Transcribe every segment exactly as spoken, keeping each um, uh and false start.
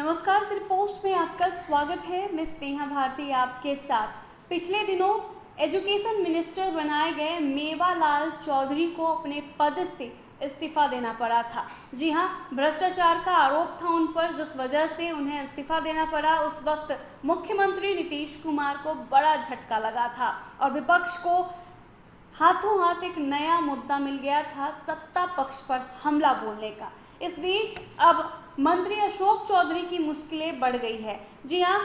नमस्कार, सिर्फ पोस्ट में आपका स्वागत है। मैं स्नेहा भारती आपके साथ। पिछले दिनों एजुकेशन मिनिस्टर बनाए गए मेवालाल चौधरी को अपने पद से इस्तीफा देना पड़ा था। जी हां, भ्रष्टाचार का आरोप था उन पर, जिस वजह से उन्हें इस्तीफा देना पड़ा। उस वक्त मुख्यमंत्री नीतीश कुमार को बड़ा झटका लगा था और विपक्ष को हाथों हाथ एक नया मुद्दा मिल गया था, सत्ता पक्ष पर हमला बोलने का। इस बीच अब मंत्री अशोक चौधरी की मुश्किलें बढ़ गई है। जी हाँ,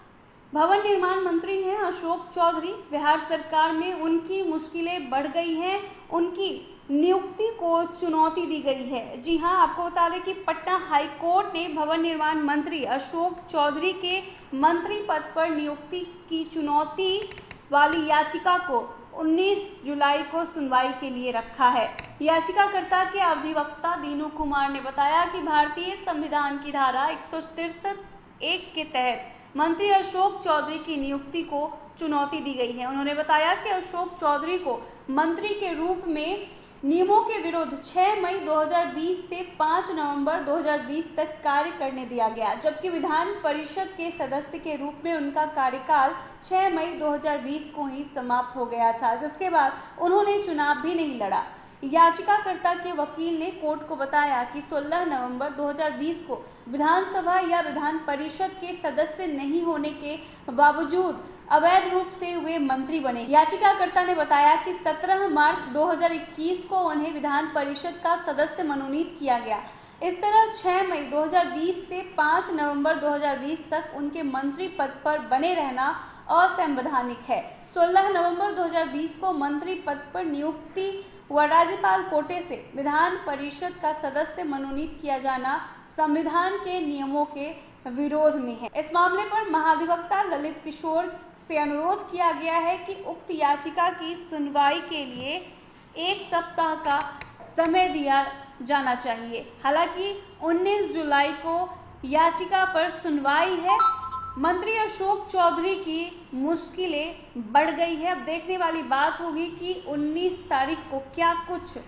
भवन निर्माण मंत्री हैं अशोक चौधरी। बिहार सरकार में उनकी मुश्किलें बढ़ गई हैं, उनकी नियुक्ति को चुनौती दी गई है। जी हाँ, आपको बता दें कि पटना हाई कोर्ट ने भवन निर्माण मंत्री अशोक चौधरी के मंत्री पद पर नियुक्ति की चुनौती वाली याचिका को उन्नीस जुलाई को सुनवाई के लिए रखा है। याचिकाकर्ता के अधिवक्ता दीनू कुमार ने बताया कि भारतीय संविधान की धारा एक सौ तिरसठ एक के तहत मंत्री अशोक चौधरी की नियुक्ति को चुनौती दी गई है। उन्होंने बताया कि अशोक चौधरी को मंत्री के रूप में नियमों के विरुद्ध छह मई दो हज़ार बीस से पाँच नवंबर दो हज़ार बीस तक कार्य करने दिया गया, जबकि विधान परिषद के सदस्य के रूप में उनका कार्यकाल छह मई दो हज़ार बीस को ही समाप्त हो गया था, जिसके बाद उन्होंने चुनाव भी नहीं लड़ा। याचिकाकर्ता के वकील ने कोर्ट को बताया कि सोलह नवंबर दो हज़ार बीस को विधानसभा या विधान परिषद के सदस्य नहीं होने के बावजूद अवैध रूप से वे मंत्री बने। याचिकाकर्ता ने बताया कि सत्रह मार्च दो हज़ार इक्कीस को उन्हें विधान परिषद का सदस्य मनोनीत किया गया। इस तरह छह मई दो हज़ार बीस से पाँच नवंबर दो हज़ार बीस तक उनके मंत्री पद पर बने रहना असंवैधानिक है। सोलह नवंबर दो हज़ार बीस को मंत्री पद पर नियुक्ति व राज्यपाल कोटे से विधान परिषद का सदस्य मनोनीत किया जाना संविधान के नियमों के विरोध में है। इस मामले पर महाधिवक्ता ललित किशोर से अनुरोध किया गया है कि उक्त याचिका की सुनवाई के लिए एक सप्ताह का समय दिया जाना चाहिए। हालांकि उन्नीस जुलाई को याचिका पर सुनवाई है। मंत्री अशोक चौधरी की मुश्किलें बढ़ गई है। अब देखने वाली बात होगी कि उन्नीस तारीख को क्या कुछ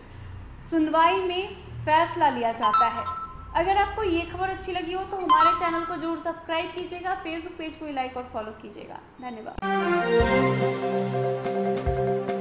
सुनवाई में फैसला लिया जाता है। अगर आपको ये खबर अच्छी लगी हो तो हमारे चैनल को जरूर सब्सक्राइब कीजिएगा, फेसबुक पेज को लाइक और फॉलो कीजिएगा। धन्यवाद।